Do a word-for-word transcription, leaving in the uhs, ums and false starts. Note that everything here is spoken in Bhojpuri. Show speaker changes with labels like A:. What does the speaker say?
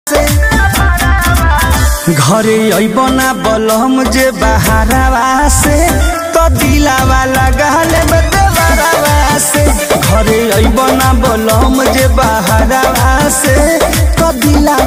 A: घरे अबना बलम जे बहारवा से तो दिलावा लगा ले बदलवा से। घरे अबना बलम जे बहारवा से तो दिला